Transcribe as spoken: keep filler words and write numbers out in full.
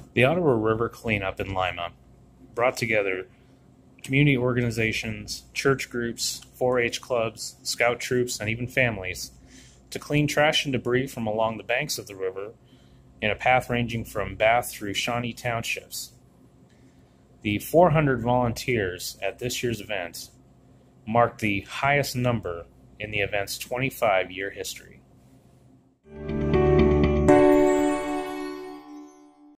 The Ottawa River cleanup in Lima brought together community organizations, church groups, four H clubs, scout troops, and even families to clean trash and debris from along the banks of the river in a path ranging from Bath through Shawnee townships. The four hundred volunteers at this year's event marked the highest number in the event's twenty-five year history.